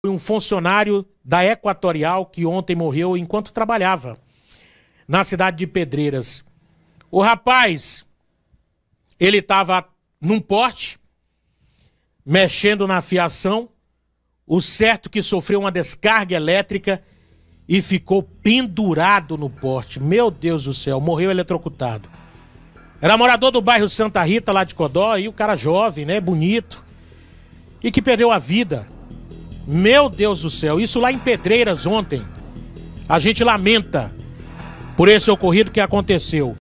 um funcionário da Equatorial que ontem morreu enquanto trabalhava na cidade de Pedreiras. O rapaz, ele estava num poste, mexendo na fiação, o certo que sofreu uma descarga elétrica e ficou pendurado no poste. Meu Deus do céu, morreu eletrocutado. Era morador do bairro Santa Rita, lá de Codó, e o cara jovem, né, bonito, e que perdeu a vida. Meu Deus do céu, isso lá em Pedreiras ontem. A gente lamenta por esse ocorrido que aconteceu.